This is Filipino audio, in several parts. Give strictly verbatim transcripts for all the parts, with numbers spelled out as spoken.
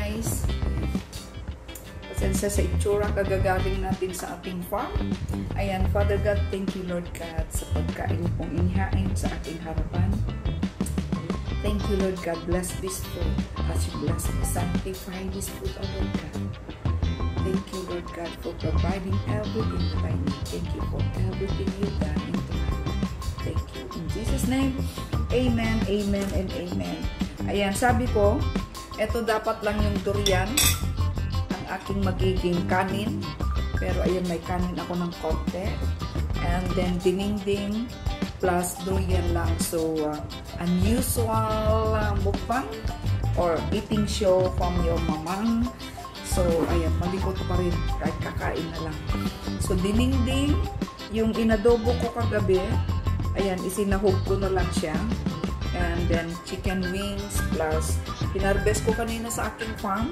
guys. Pasensya sa itsura kagagaling natin sa ating farm. Ayan, Father God, thank you Lord God sa pagkain pong inihain sa ating harapan. Thank you Lord God, bless this food as you bless me. Sanctify this food, O Lord God. Thank you Lord God for providing everything that I need. Thank you for everything you've done into my life. Thank you. In Jesus' name, amen, amen, and amen. Ayan, sabi ko, ito dapat lang yung durian ang aking magiging kanin. Pero ayan, may kanin ako ng konti. And then dininding plus durian lang. So, uh, unusual uh, mukbang or eating show from your mamang. So, ayan, malikot pa rin kahit kakain na lang. So, dininding, yung inadobo ko kagabi, ayan, isinahog ko na lang siya. And then, chicken wings plus, hinarbest ko kanina sa aking farm.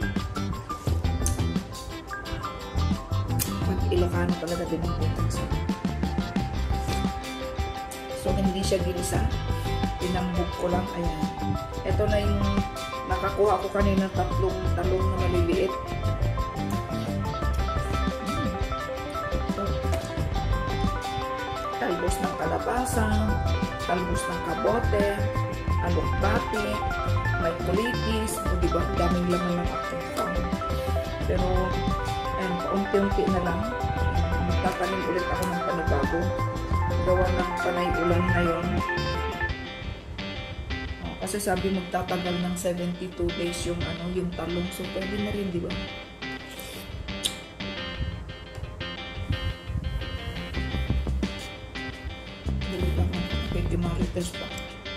Mag-Ilocano talaga dininding. So, hindi siya ginisa. Pinambog ko lang, ayan. Ito na yung nakakuha ko kanina tatlong talong na maliliit. Talbos ng kalabasa, talbos ng kabote, alokbati, may kulitis, o diba, daming laman ng aking farm. Pero, ayan, paunti-unti na lang. Magtatanim ulit ako ng panibago. Gawa ng panay ulan ngayon. Oh, kasi sabi magtatagal ng seventy-two days yung ano, yung talong. So, pwede na rin, diba? Marites pa.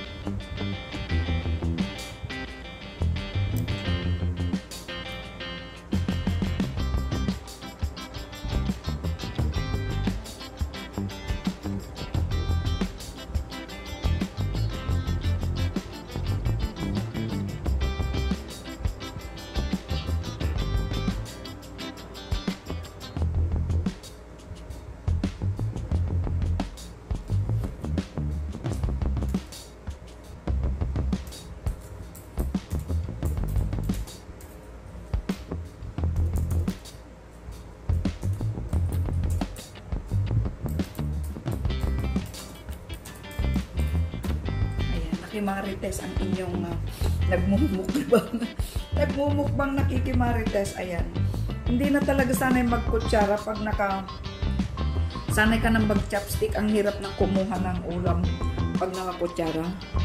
Nakikimarites ang inyong uh, nagmumukbang nagmumukbang nakikimarites. Ayan, hindi na talaga sanay magkutsara pag naka sanay ka ng mag-chopstick. Ang hirap na kumuha ng ulam pag nakakutsara.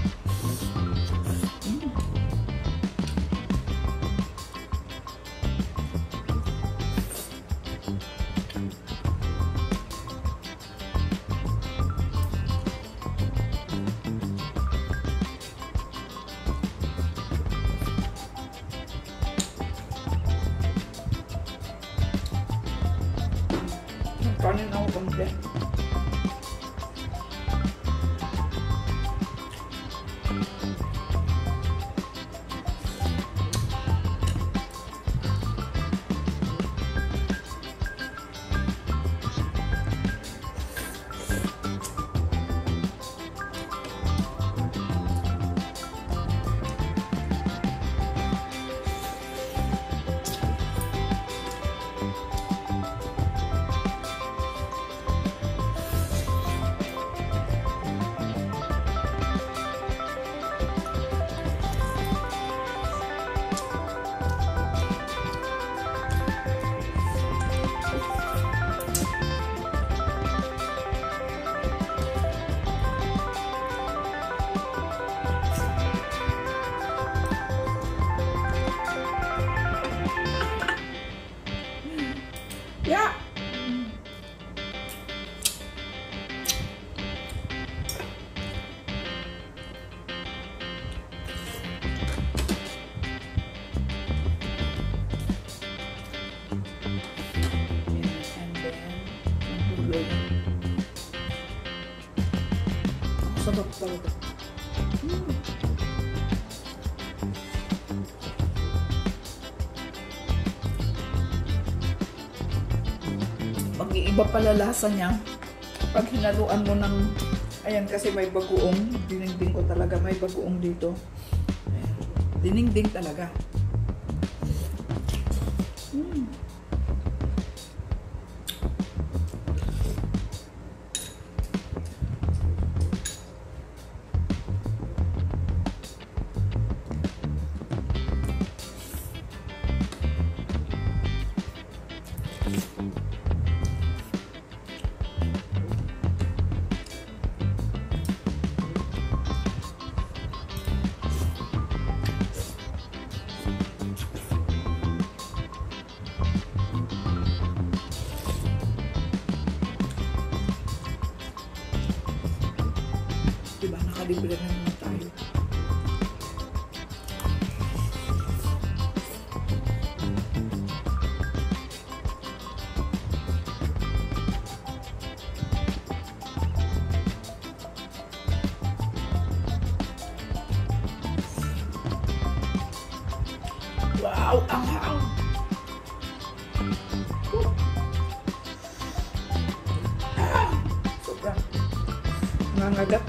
mm. Kanin ako komple. Yeah. Sarap talaga. Hmm. Mag-iiba pala lasa niya pag hinaluan mo ng, ayan, kasi may bagoong, dininding ko talaga, may bagoong dito. Ayan. Dininding talaga. makalibre na naman tayo. Wow, ang hang! Ah, sobrang nangangagat.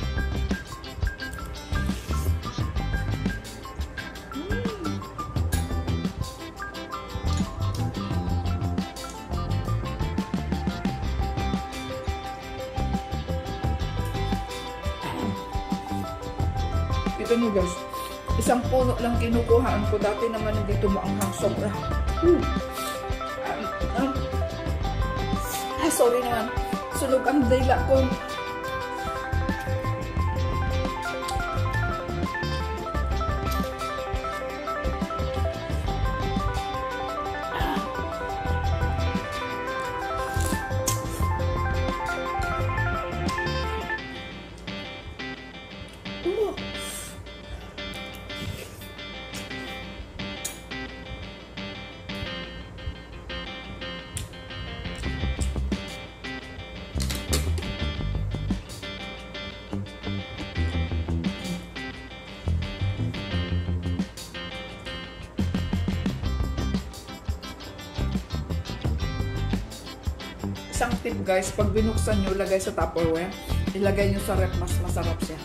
Ito nyo guys, isang puno lang kinukuhaan ko. Dati naman hindi tumaanghang sobra. Hmm. Um, um. Ah, sorry naman. Sunog ang dila ko. Isang tip guys, pag binuksan nyo, lagay sa Tupperware, ilagay nyo sa rep, mas masarap siya.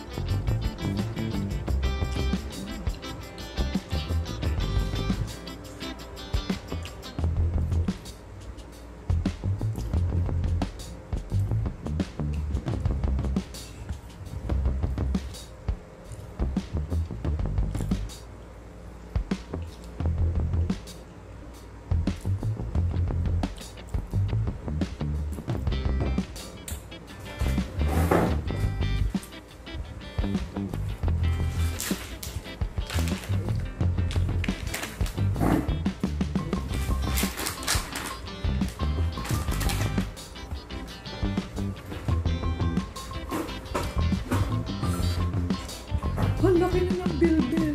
Ang laki na ng bilbil.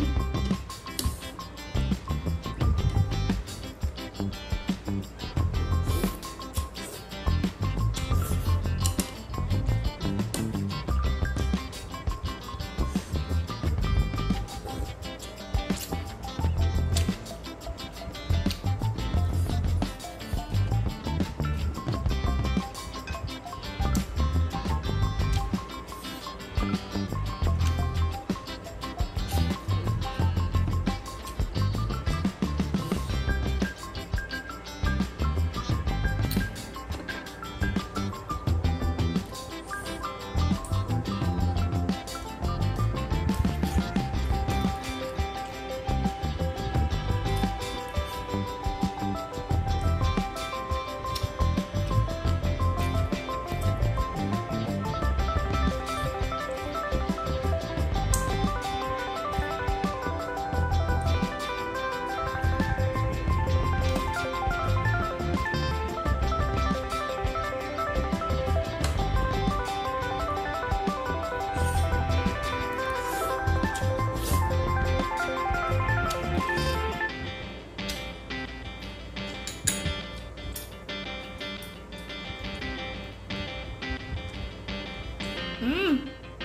Hmm.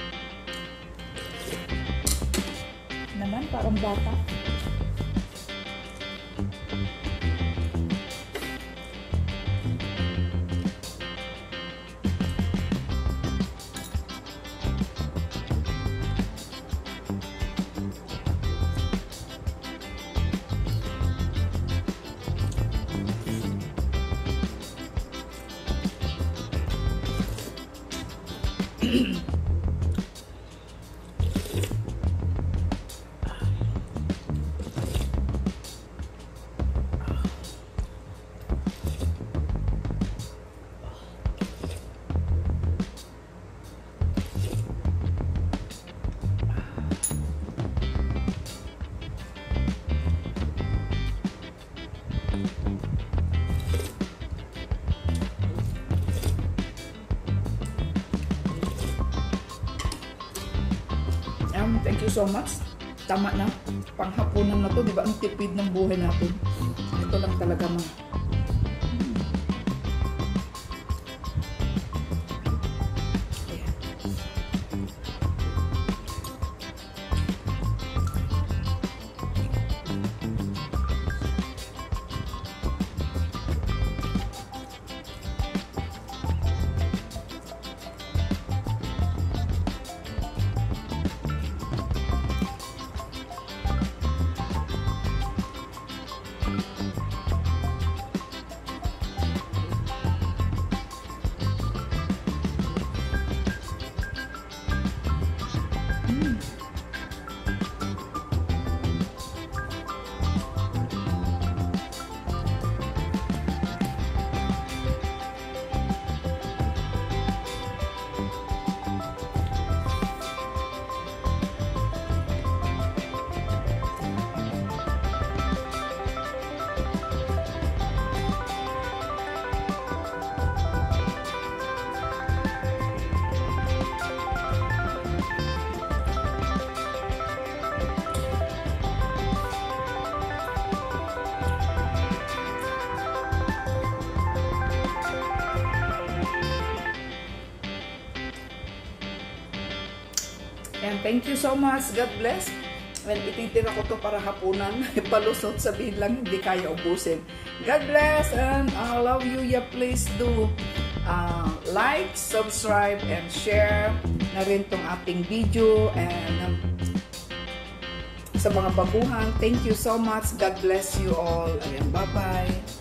Naman parang bata. Ayan, thank you so much. Tama na. Panghapunan na to, di ba? Ang tipid ng buhay natin. Ito lang talaga mga. And thank you so much. God bless. Well, ititira ko to para hapunan. Palusot, sabihin lang, hindi kaya ubusin. God bless and I love you. Yeah, please do uh, like, subscribe, and share na rin tong ating video. And um, sa mga baguhan, thank you so much. God bless you all. Ayan, bye-bye.